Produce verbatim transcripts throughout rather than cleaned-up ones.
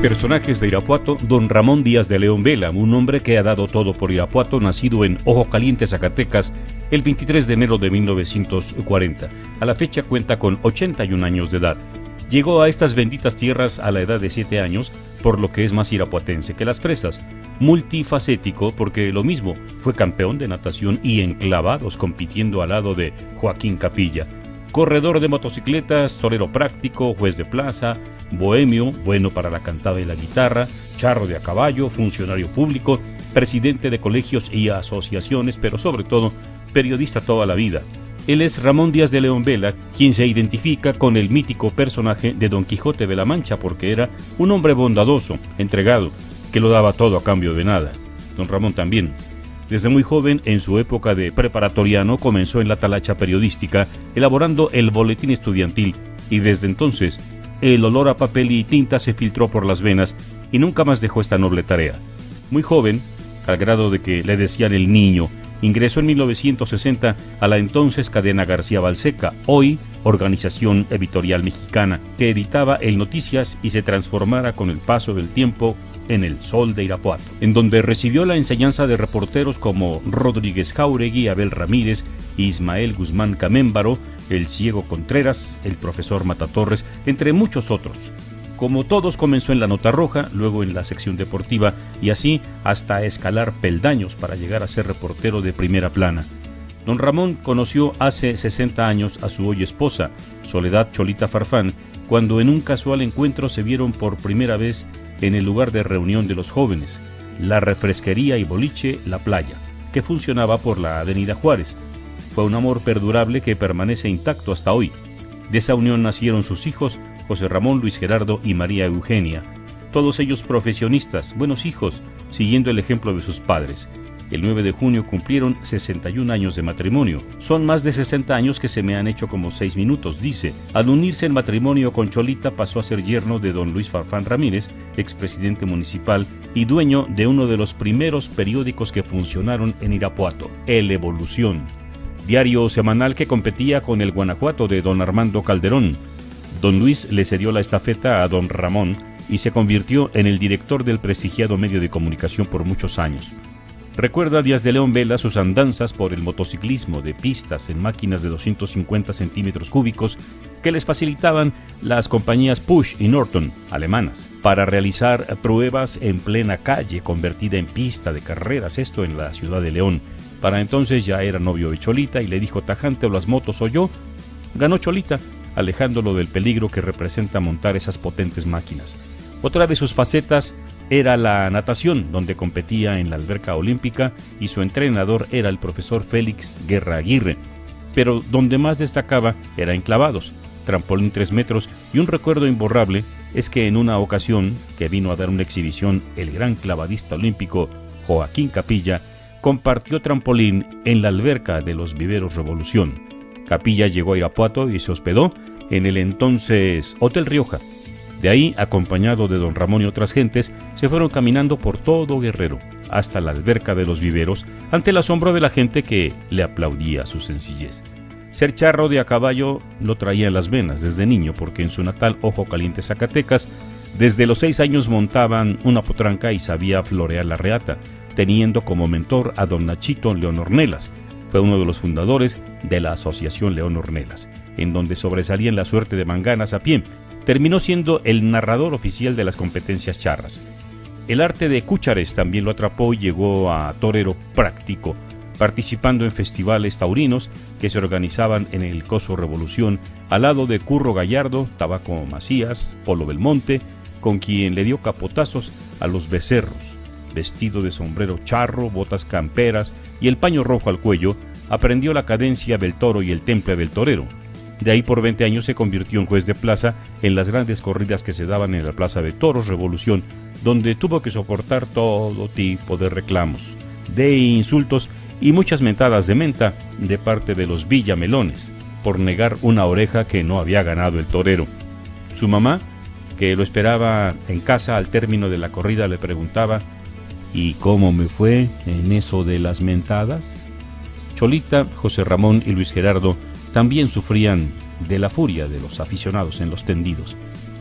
Personajes de Irapuato: don Ramón Díaz de León Vela, un hombre que ha dado todo por Irapuato, nacido en Ojo Caliente, Zacatecas, el veintitrés de enero de mil novecientos cuarenta. A la fecha cuenta con ochenta y un años de edad. Llegó a estas benditas tierras a la edad de siete años, por lo que es más irapuatense que las fresas. Multifacético, porque lo mismo, fue campeón de natación y en clavados compitiendo al lado de Joaquín Capilla. Corredor de motocicletas, torero práctico, juez de plaza, bohemio, bueno para la cantada y la guitarra, charro de a caballo, funcionario público, presidente de colegios y asociaciones, pero sobre todo periodista toda la vida. Él es Ramón Díaz de León Vela, quien se identifica con el mítico personaje de Don Quijote de la Mancha, porque era un hombre bondadoso, entregado, que lo daba todo a cambio de nada. Don Ramón también. Desde muy joven, en su época de preparatoriano, comenzó en la talacha periodística, elaborando el boletín estudiantil, y desde entonces el olor a papel y tinta se filtró por las venas y nunca más dejó esta noble tarea. Muy joven, al grado de que le decían el niño, ingresó en mil novecientos sesenta a la entonces cadena García Balseca, hoy Organización Editorial Mexicana, que editaba el Noticias y se transformara con el paso del tiempo en El Sol de Irapuato, en donde recibió la enseñanza de reporteros como Rodríguez Jáuregui, Abel Ramírez, Ismael Guzmán Camémbaro, el Ciego Contreras, el profesor Matatorres, entre muchos otros. Como todos, comenzó en la Nota Roja, luego en la sección deportiva y así hasta escalar peldaños para llegar a ser reportero de primera plana. Don Ramón conoció hace sesenta años a su hoy esposa, Soledad Cholita Farfán, cuando en un casual encuentro se vieron por primera vez en el lugar de reunión de los jóvenes, la refresquería y boliche La Playa, que funcionaba por la avenida Juárez. Fue un amor perdurable que permanece intacto hasta hoy. De esa unión nacieron sus hijos, José Ramón, Luis Gerardo y María Eugenia, todos ellos profesionistas, buenos hijos, siguiendo el ejemplo de sus padres. El nueve de junio cumplieron sesenta y un años de matrimonio. Son más de sesenta años que se me han hecho como seis minutos, dice. Al unirse en matrimonio con Cholita pasó a ser yerno de don Luis Farfán Ramírez, expresidente municipal y dueño de uno de los primeros periódicos que funcionaron en Irapuato, El Evolución, diario semanal que competía con el Guanajuato de don Armando Calderón. Don Luis le cedió la estafeta a don Ramón y se convirtió en el director del prestigiado medio de comunicación por muchos años. Recuerda Díaz de León Vela sus andanzas por el motociclismo de pistas en máquinas de doscientos cincuenta centímetros cúbicos que les facilitaban las compañías Push y Norton, alemanas, para realizar pruebas en plena calle convertida en pista de carreras, esto en la ciudad de León. Para entonces ya era novio de Cholita y le dijo tajante: o las motos o yo. Ganó Cholita, alejándolo del peligro que representa montar esas potentes máquinas. Otra de sus facetas era la natación, donde competía en la alberca olímpica y su entrenador era el profesor Félix Guerra Aguirre, pero donde más destacaba era en clavados, trampolín tres metros, y un recuerdo imborrable es que en una ocasión que vino a dar una exhibición el gran clavadista olímpico Joaquín Capilla compartió trampolín en la alberca de los Viveros Revolución. Capilla llegó a Irapuato y se hospedó en el entonces Hotel Rioja. De ahí, acompañado de don Ramón y otras gentes, se fueron caminando por todo Guerrero, hasta la alberca de los Viveros, ante el asombro de la gente que le aplaudía su sencillez. Ser charro de a caballo lo traía en las venas desde niño, porque en su natal Ojo Caliente, Zacatecas, desde los seis años montaban una potranca y sabía florear la reata, teniendo como mentor a don Nachito León Ornelas. Fue uno de los fundadores de la Asociación León Ornelas, en donde sobresalía en la suerte de manganas a pie. Terminó siendo el narrador oficial de las competencias charras. El arte de cúchares también lo atrapó y llegó a torero práctico, participando en festivales taurinos que se organizaban en el Coso Revolución, al lado de Curro Gallardo, Tabaco Macías, Polo Belmonte, con quien le dio capotazos a los becerros. Vestido de sombrero charro, botas camperas y el paño rojo al cuello, aprendió la cadencia del toro y el temple del torero. De ahí por veinte años se convirtió en juez de plaza en las grandes corridas que se daban en la Plaza de Toros Revolución, donde tuvo que soportar todo tipo de reclamos, de insultos y muchas mentadas de menta de parte de los Villamelones, por negar una oreja que no había ganado el torero. Su mamá, que lo esperaba en casa al término de la corrida, le preguntaba: ¿y cómo me fue en eso de las mentadas? Cholita, José Ramón y Luis Gerardo también sufrían de la furia de los aficionados en los tendidos.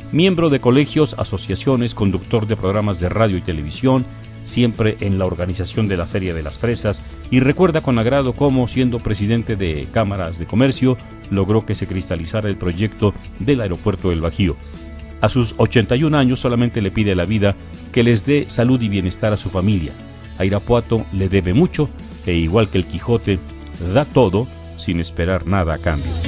Miembro de colegios, asociaciones, conductor de programas de radio y televisión, siempre en la organización de la Feria de las Fresas, y recuerda con agrado cómo, siendo presidente de cámaras de comercio, logró que se cristalizara el proyecto del aeropuerto del Bajío. A sus ochenta y un años solamente le pide a la vida que les dé salud y bienestar a su familia. A Irapuato le debe mucho e, igual que el Quijote, da todo sin esperar nada a cambio.